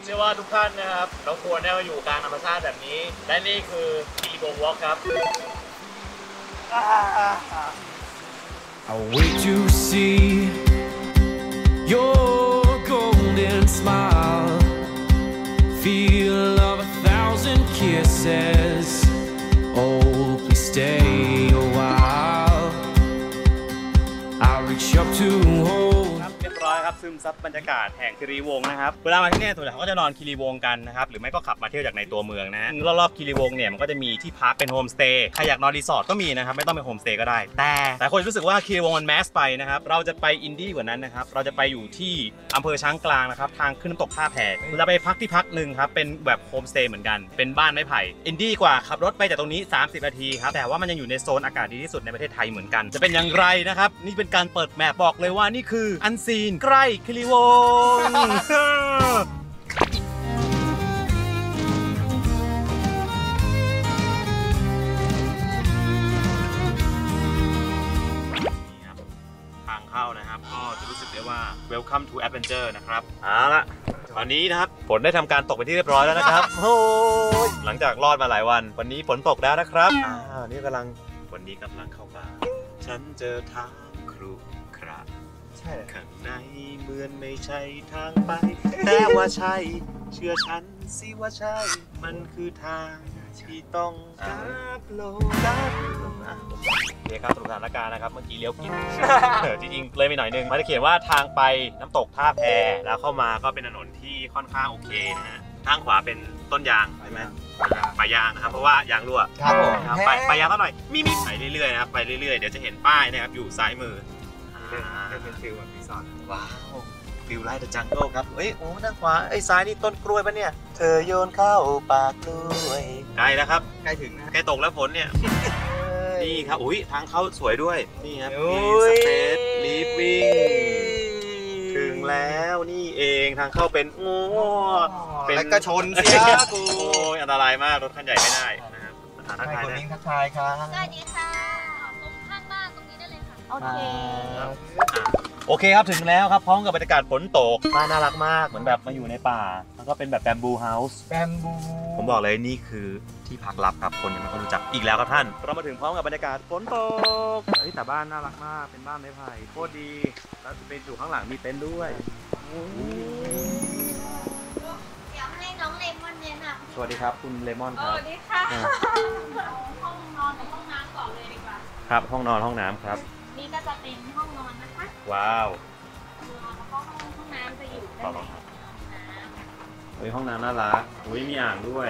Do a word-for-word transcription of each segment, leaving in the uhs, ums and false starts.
เชื่อว่าทุกท่านนะครับเราควรได้มาอยู่กลางธรรมชาติแบบนี้และนี่คือคีรีวงศ์วอล์คครับ I wait to see your golden smile, feel of a thousand kisses. Oh, please stay a while. I'll reach up to hold. เรียบร้อยครับซึมซับบรรยากาศแห่งคีรีวงศ์นะครับเวลามาที่นี่ส่วนใหญ่เขาก็จะนอนคีรีวงศ์กันนะครับหรือไม่ก็ขับมาเที่ยวจากในตัวเมืองนะรอบๆคีรีวงศ์เนี่ยมันก็จะมีที่พักเป็นโฮมสเตย์ใครอยากนอนรีสอร์ทก็มีนะครับไม่ต้องเป็นโฮมสเตย์ก็ได้แต่แต่คนรู้สึกว่าคีรีวงศ์มันแมสไปนะครับเราจะไปอินดี้กว่านั้นนะครับเราจะไปอยู่ที่อำเภอช้างกลางนะครับทางขึ้นน้ำตกท่าแพเราจะไปพักที่พักหนึ่งครับเป็นแบบโฮมสเตย์เหมือนกันเป็นบ้านไม้ไผ่อินดี้กว่าขับรถไปจากตรงนี้สามสิบนาทีครับแต่ว่ามันยังอยู่ในโซนอากาศดีที่สุดในประเทศไทยเหมือนกันจะเป็นอย่างไรนะครับนี่เป็นการเปิดแมปบอกเลยว่านี่คืออันซีนใกล้คีรีวงศ์ทางเข้านะครับก็จะรู้สึกได้ว่า Welcome to Adventure นะครับเอาละตอนนี้นะครับฝนได้ทำการตกเป็นที่เรียบร้อยแล้วนะครับโอ้ยหลังจากรอดมาหลายวันวันนี้ฝนตกแล้วนะครับอ่านี่กำลังวันนี้กำลังเข้ามาฉันเจอทางครุขระข้างในเหมือนไม่ใช่ทางไปแต่ว่าใช่เชื่อฉันสิว่าใช่มันคือทางที่ต้องรับโลรับเรียกครับสถานการณ์นะครับเมื่อกี้เลี้ยวผิด จริงๆเลยไปหน่อยนึงมันจะเขียนว่าทางไปน้ำตกท่าแพแล้วเข้ามาก็เป็นถนนที่ค่อนข้างโอเคนะฮะทางขวาเป็นต้นยางใช่ไหมปลายางนะครับเพราะว่ายางรั่วครับผมไปไปยางเท่าหน่อยมีมีไปเรื่อยๆนะครับไปเรื่อยๆเดี๋ยวจะเห็นป้ายนะครับอยู่ซ้ายมือเป็นฟิลแบบรีสอร์ทว้าวฟิลไลท์เดอะจังเกิลครับเอ้ยโอ้ด้านขวาไอ้ซ้ายนี่ต้นกล้วยปะเนี่ยเธอโยนเข้าปากกล้วยใกล้แล้วครับใกล้ถึงนะใกล้ตกแล้วฝนเนี่ยนี่ครับอุ้ยทางเข้าสวยด้วยนี่ครับมีสเปซลิฟวิ่งถึงแล้วนี่เองทางเข้าเป็นโอ้เป็นกระชนเสียกูโอ้ยอันตรายมากรถคันใหญ่ไม่ได้นะครับทักทายนะทักทายครับสวัสดีค่ะตรงข้างบ้านตรงนี้ได้เลยค่ะโอเคโอเคครับถึงแล้วครับพร้อมกับบรรยากาศฝนตกบ้านน่ารักมากเหมือนแบบมาอยู่ในป่าแล้วก็เป็นแบบแบมบูเฮาส์แบมบูผมบอกเลยนี่คือที่พักลับครับคนยังไม่ค่อยรู้จักอีกแล้วครับท่านเรามาถึงพร้อมกับบรรยากาศฝนตกเฮ้ยแต่บ้านน่ารักมากเป็นบ้านไม้ไผ่โคตรดีแล้วเป็นอยู่ข้างหลังมีเต็นท์ด้วยเดี๋ยวให้น้องเลมอนเนี่ยนะสวัสดีครับคุณเลมอนครับสวัสดีค่ะห้องนอนกับห้องน้ำก่อนเลยดีกว่าครับห้องนอนห้องน้ำครับนี่ก็จะเป็นห้องนอนนะคะว้าวแล้วก็ห้องห้องน้ำจะอยู่ด้านในเฮ้ยห้องน้ำน่ารักอุ้ยมีอ่างด้วย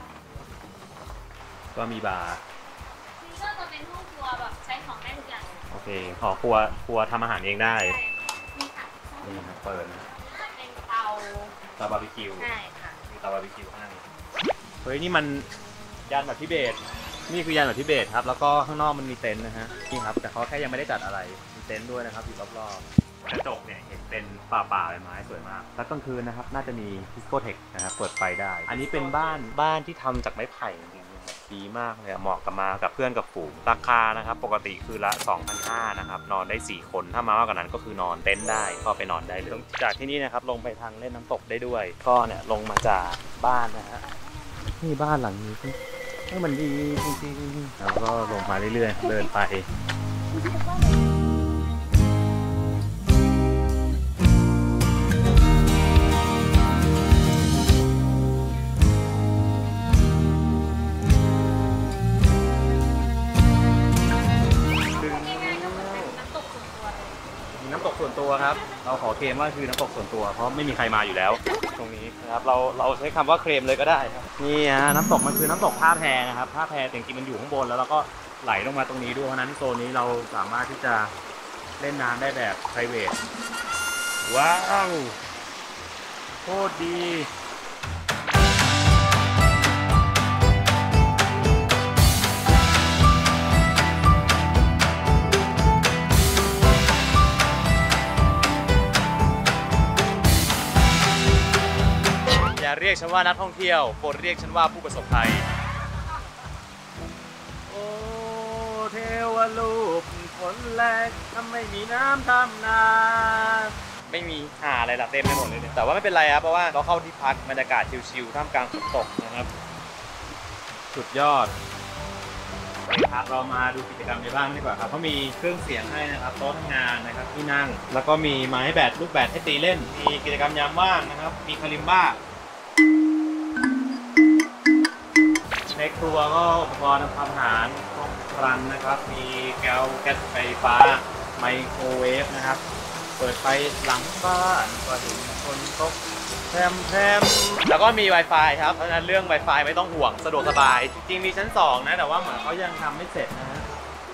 ก็มีบาร์นี่ก็จะเป็นห้องครัวแบบใช้ของได้ทุกอย่างโอเคขอครัวครัวทำอาหารเองได้นี่ค่ะนี่ครับเปิดนะเป็นเตาเตาบาร์บีคิวใช่ค่ะมีเตาบาร์บีคิวข้างเฮ้ยนี่มันยานแบบทิเบตนี่คือยานแบบทิเบตครับแล้วก็ข้างนอกมันมีเต็นท์นะฮะนี่ครับแต่เขาแค่ยังไม่ได้จัดอะไรมีเต็นท์ด้วยนะครับอยู่รอบๆกระจกเนี่ยเห็นเป็นป่าป่าใบไม้สวยมากแล้วกลางคืนนะครับน่าจะมีดิสโกเทคนะครับเปิดไฟได้อันนี้เป็นบ้านบ้านที่ทำจากไม้ไผ่จริงๆดีมากเลยเหมาะกับมากับเพื่อนกับฝูงราคานะครับปกติคือละ สองพันห้าร้อย นะครับนอนได้สี่คนถ้ามามากกว่านั้นก็คือนอนเต็นท์ได้ก็ไปนอนได้เลยจากที่นี่นะครับลงไปทางเล่นน้ำตกได้ด้วยก็เนี่ยลงมาจากบ้านนะฮะนี่บ้านหลังนี้ให้มันดีจริงๆแล้วก็ลงมาเรื่อยๆเดินไปน้ำตกส่วนตัวครับเราขอเคลมว่าคือน้ำตกส่วนตัวเพราะไม่มีใครมาอยู่แล้วตรงนี้นะครับเราเราใช้คำว่าเคลมเลยก็ได้ครับนี่ฮะน้ำตกมันคือน้ำตกท่าแพนะครับท่าแพจริงๆมันอยู่ข้างบนแล้วเราก็ไหลลงมาตรงนี้ด้วยเพราะนั้นโซนนี้เราสามารถที่จะเล่นน้ำได้แบบ private ว้าวโคตรดีอย่าเรียกฉันว่านักท่องเที่ยวโปรดเรียกฉันว่าผู้ประสบภัยโอ้เทวรูปคนแรกทำไม่มีน้ำทำนาไม่มีหาอะไรละเต็มไปหมดเลยแต่ว่าไม่เป็นไรครับเพราะว่าเราเข้าที่พักบรรยากาศชิลๆท่ามกลางฝนตกนะครับสุดยอดครับเรามาดูกิจกรรมในบ้านดีกว่าครับเขามีเครื่องเสียงให้นะครับโต๊ะทำงานนะครับที่นั่งแล้วก็มีไม้แบดลูกแบดให้ตีเล่นมีกิจกรรมยามว่างนะครับมีคาลิมบ้าในครัวก็อุปกรณ์ทำอาหารครบครันนะครับมีแก้วแก๊สไฟฟ้าไมโครเวฟนะครับเปิดไฟหลังบ้านก็เห็นคนตกแพรมแพรมแล้วก็มี Wi-Fi ครับเพราะฉะนั้นเรื่อง Wi-Fi ไม่ต้องห่วงสะดวกสบายจริงมีชั้นสองนะแต่ว่าเหมือนเขายังทำไม่เสร็จนะฮะ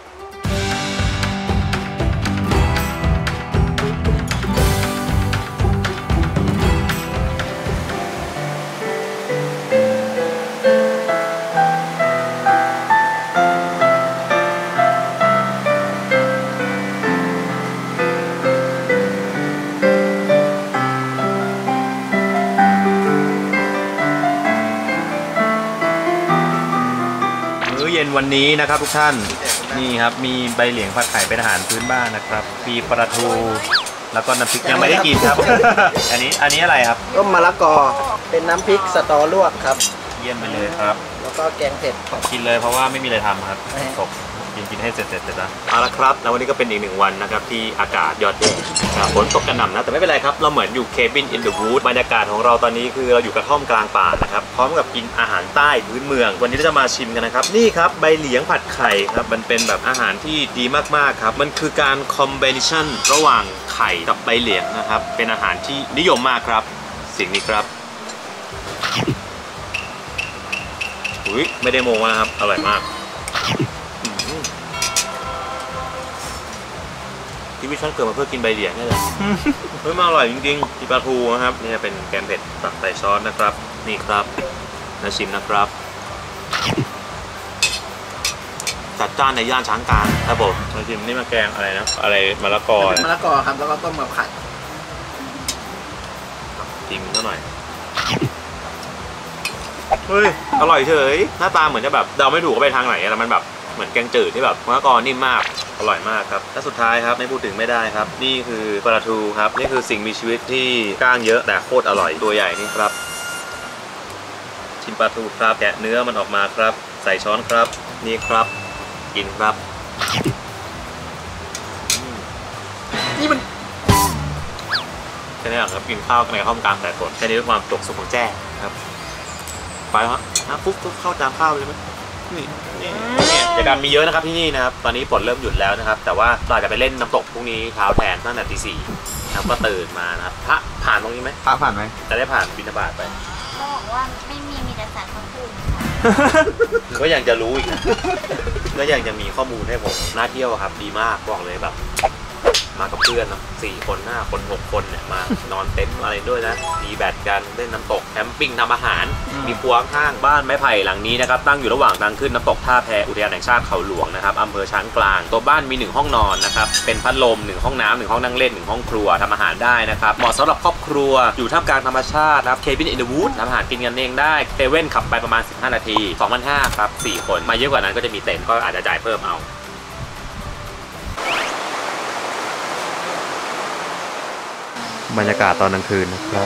เย็นวันนี้นะครับทุกท่านนี่ครับมีใบเหลียงผัดไข่เป็นอาหารพื้นบ้านนะครับมีปลาทูแล้วก็น้ำพริกยังไม่ได้กินครับ อันนี้อันนี้อะไรครับต้มมะละกอเป็นน้ำพริกสตอลวกครับเยี่ยมไปเลยครับแล้วก็แกงเผ็ดกินเลยเพราะว่าไม่มีอะไรทำครับตกกินกินให้เสร็จเสร็จเลยนะเอาละครับแล้ววันนี้ก็เป็นอีกหนึ่งวันนะครับที่อากาศยอดเยี่ยมฝนตกกระหน่ำนะแต่ไม่เป็นไรครับเราเหมือนอยู่ Cabin in the Woods บรรยากาศของเราตอนนี้คือเราอยู่กระท่อมกลางป่านะครับพร้อมกับกินอาหารใต้พื้นเมืองวันนี้เราจะมาชิมกันนะครับนี่ครับใบเหลียงผัดไข่ครับมันเป็นแบบอาหารที่ดีมากๆครับมันคือการคอมบิเนชั่นระหว่างไข่กับใบเหลียงนะครับเป็นอาหารที่นิยมมากครับสิ่งนี้ครับอุ้ยไม่ได้โม้นะครับอร่อยมากที่วิชันเกิดมาเพื่อกินใบเหลียงนี่แหละเฮ้ยมาอร่อยจริงๆมีปลาทูนะครับนี่เป็นแกงเผ็ดตักใส่ซอสนะครับนี่ครับนาชิมนะครับจัดจ้านในย่านช้างกลางครับผมนาชิมนี่มาแกงอะไรนะอะไรมะละกอมะละกอครับแล้วก็ต้มกับไข่จิ้มซะหน่อยเฮ้ยอร่อยเฉยหน้าตาเหมือนจะแบบเดาไม่ถูกว่าไปทางไหนแต่มันแบบเหมือนแกงจืดที่แบบมะละกอนิ่มมากอร่อยมากครับและสุดท้ายครับไม่พูดถึงไม่ได้ครับนี่คือปลาทูครับนี่คือสิ่งมีชีวิตที่ก้างเยอะแต่โคตรอร่อยตัวใหญ่นี่ครับชิมปลาทูครับแกะเนื้อมันออกมาครับใส่ช้อนครับนี่ครับกินครับนี่มันแค่นี้ครับกินข้าวในข้าวกลางแต่ฝนแค่นี้ด้วยความตกสุขของแจ้ครับไปแล้วนะปุ๊บปุ๊บเข้าจานข้าวเลยไหมนี่นี่กิจกรรมมีเยอะนะครับที่นี่นะครับตอนนี้ฝนเริ่มหยุดแล้วนะครับแต่ว่าเราจะไปเล่นน้ำตกพรุ่งนี้เช้าแทนตั้งแต่ตีสี่นะครับก็ตื่นมานะครับพระผ่านตรงนี้ไหมพระผ่านไหมจะได้ผ่านบิณฑบาตไปก็บอกว่าไม่มีมีแต่สารพระภูมิก็ยังจะรู้อีกก็ยังจะมีข้อมูลให้ผมน่าเที่ยวครับดีมากบอกเลยแบบมากับเพื่อนเนาะสี่คนห้าคนหกคนเนี่ยมานอนเต็นท์อะไรด้วยนะมีแบดกันเล่นน้ำตกแคมปิ้งทำอาหารมีครัวข้างบ้านไม้ไผ่หลังนี้นะครับตั้งอยู่ระหว่างทางขึ้นน้ำตกท่าแพอุทยานแห่งชาติเขาหลวงนะครับอำเภอช้างกลางตัวบ้านมีหนึ่งห้องนอนนะครับเป็นพัดลมหนึ่งห้องน้ำหนึ่งห้องนั่งเล่นหนึ่งห้องครัวทำอาหารได้นะครับเหมาะสำหรับครอบครัวอยู่ท่ามกลางธรรมชาติครับ Cabin in the Woods ทำอาหารกินกันเองได้เซเว่นขับไปประมาณสิบห้านาที สองพันห้าร้อย ครับสี่คนมาเยอะกว่านั้นก็จะมีเต็นท์ก็อาจจะจ่ายเพิ่มเอาบรรยากาศตอนกลางคืนนะครับ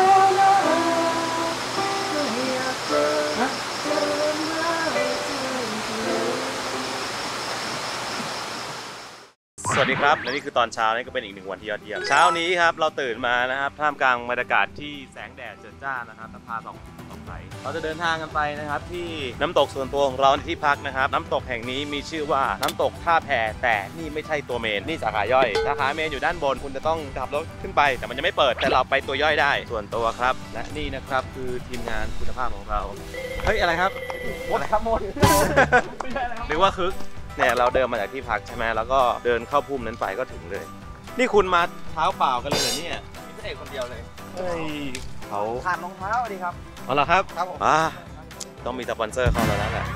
สวัสดีครับและนี่คือตอนเช้านี่ก็เป็นอีกหนึ่งวันที่ยอดเยี่ยมเช้านี้ครับเราตื่นมานะครับท่ามกลางบรรยากาศที่แสงแดดเจิดจ้านะครับพาสองสองใสเราจะเดินทางกันไปนะครับที่น้ำตกส่วนตัวของเราที่พักนะครับน้ำตกแห่งนี้มีชื่อว่าน้ำตกท่าแพแต่นี่ไม่ใช่ตัวเมนนี่สาขาย่อยสาขาเมนอยู่ด้านบนคุณจะต้องขับรถขึ้นไปแต่มันยังไม่เปิดแต่เราไปตัวย่อยได้ส่วนตัวครับและนี่นะครับคือทีมงานคุณภาพของเราเฮ้ยอะไรครับหมดครับหมดหรือว่าคึกเนี่ยเราเดินมาจากที่พักใช่ไหมแล้วก็เดินเข้าพุ่มนั้นไปก็ถึงเลยนี่คุณมาเท้าเปล่ากันเลยเหรอเนี่ยมีพระเอกคนเดียวเลยเฮ้ยเขาขาดรองเท้าดีครับเอาล่ะครับครับผมอ่าต้องมีสปอนเซอร์เข้าแล้วแหละ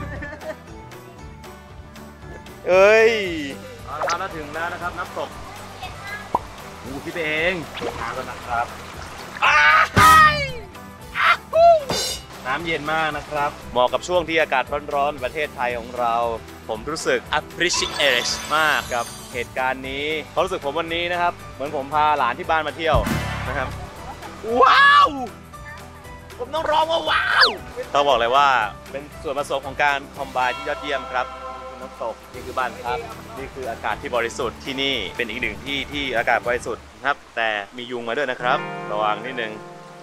เอ้ยเอาละครับแล้วถึงแล้วนะครับน้ำตกอู้คิดเองน้ำกันนะครับน้ำเย็นมากนะครับเหมาะกับช่วงที่อากาศร้อนๆประเทศไทยของเราผมรู้สึก appreciate มากกับเหตุการณ์นี้ความรู้สึกผมวันนี้นะครับเหมือนผมพาหลานที่บ้านมาเที่ยวนะครับว้าวผมต้องร้องว่าว้าวต้องบอกเลยว่าเป็นส่วนผสมของการคอมไบน์ที่ยอดเยี่ยมครับน้ำตกนี่คือบ้านพักนี่คืออากาศที่บริสุทธิ์ที่นี่เป็นอีกหนึ่งที่ที่อากาศบริสุทธิ์ครับแต่มียุงมาด้วยนะครับระวังนิดนึง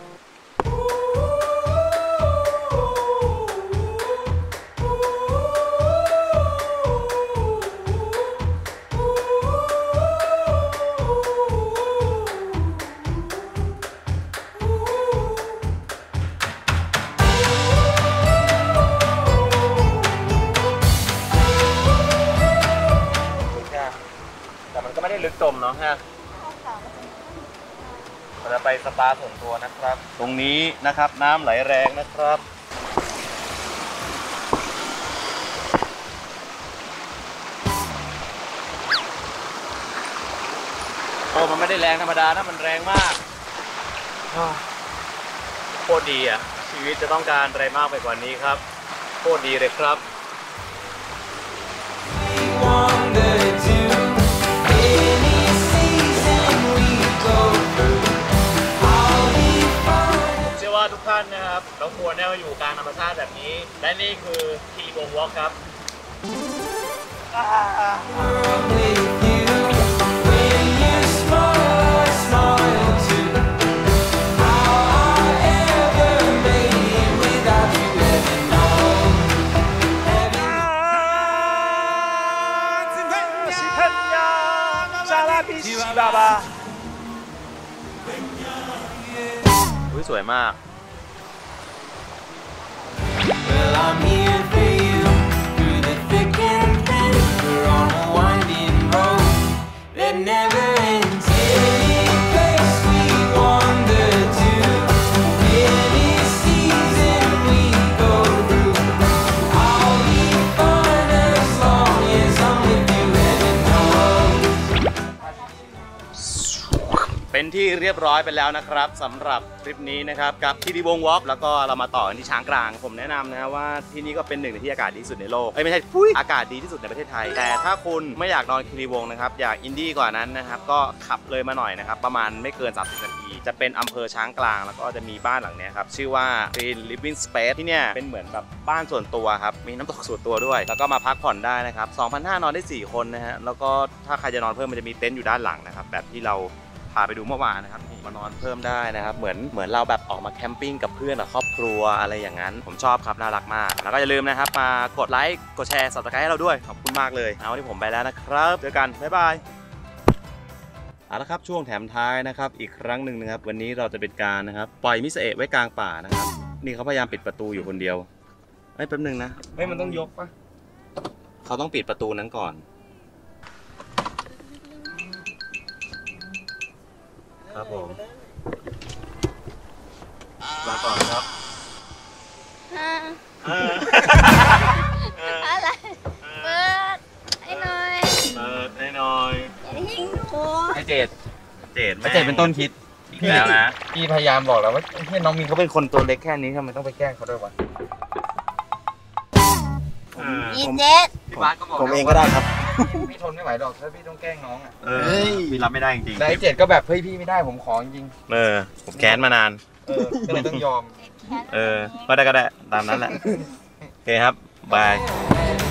แต่มันก็ไม่ได้ลึกจมเนาะฮะเราจะไปสปาส่วนตัวนะครับ ตรงนี้นะครับน้ำไหลแรงนะครับโอ้มันไม่ได้แรงธรรมดานะมันแรงมากโคตรดีอ่ะชีวิตจะต้องการอะไรมากไปกว่านี้ครับโคตรดีเลยครับทุกท่านนะครับเราควรได้มาอยู่กลางธรรมชาติแบบนี้และนี่คือทีโบวอล์กครับสวยมาก Well, I'm here for you through the thick and thin. We're on a winding road that never ends. Any place we wander to, any season we go through, I'll be fine as long as I'm with you, heaven knows. เป็นที่เรียบร้อยไปแล้วนะครับสำหรับทริปนี้นะครับกับที่ดีวงวอล์กแล้วก็เรามาต่อกันที่ช้างกลางผมแนะนำนะว่าที่นี่ก็เป็นหนึ่งในที่อากาศดีที่สุดในโลกเอ้ยไม่ใช่อากาศดีที่สุดในประเทศไทยแต่ถ้าคุณไม่อยากนอนคีรีวงนะครับอยากอินดี้กว่านั้นนะครับก็ขับเลยมาหน่อยนะครับประมาณไม่เกินสามสิบนาทีจะเป็นอำเภอช้างกลางแล้วก็จะมีบ้านหลังนี้ครับชื่อว่า Green Living Space ที่เนี่ยเป็นเหมือนแบบบ้านส่วนตัวครับมีน้ำตกส่วนตัวด้วยแล้วก็มาพักผ่อนได้นะครับ สองพันห้าร้อย นอนได้สี่คนนะฮะแล้วก็ถ้าใครจะนอนเพิ่มมันจะมีเต็นท์อยู่ด้านหลังนะครับแบบที่เราพาไปดูเมื่อวานนะครับมานอนเพิ่มได้นะครับเหมือนเหมือนเราแบบออกมาแคมปิ้งกับเพื่อนกับครอบครัวอะไรอย่างนั้นผมชอบครับน่ารักมากแล้วก็อย่าลืมนะครับมากดไลค์กดแชร์สับสไครต์ให้เราด้วยขอบคุณมากเลยเอาที่ผมไปแล้วนะครับเจอกันบ๊ายบายเอาละครับช่วงแถมท้ายนะครับอีกครั้งหนึ่งนะครับวันนี้เราจะเป็นการนะครับปล่อยมิสเอะไว้กลางป่านะครับนี่เขาพยายามปิดประตูอยู่คนเดียวไม่แป๊บนึงนะไม่มันต้องยกปะเขาต้องปิดประตูนั้นก่อนครับผมลาก่อนครับอะไรเปิดให้หน่อยเปิดให้หน่อยอย่าทิ้งหนูไอเจดเจดไอเจดเป็นต้นคิดพี่แล้วนะพี่พยายามบอกแล้วว่าพี่น้องมีเขาเป็นคนตัวเล็กแค่นี้ทำไมต้องไปแกล้งเขาด้วยวะอีเจ็ดผมเองก็ได้ครับพี่ทนไม่ไหวหรอกถ้าพี่ต้องแกล้งน้องอ่ะเออพี่รับไม่ได้จริงๆแล้วไอเจดก็แบบเฮ้ยพี่ไม่ได้ผมขอจริงเออผมแค้นมานานเออก็เลยต้องยอมเออก็ได้ก็ได้ตามนั้นแหละโอเคครับบาย